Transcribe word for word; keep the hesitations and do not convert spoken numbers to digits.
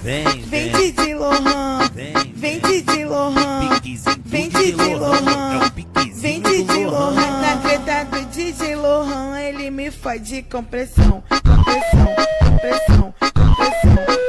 Vem, Vem Didi Lohan, vem Didi Lohan, vem Didi Lohan, vem Didi Lohan. Na treta do Didi Lohan, ele me fode com pressão, com pressão, com pressão.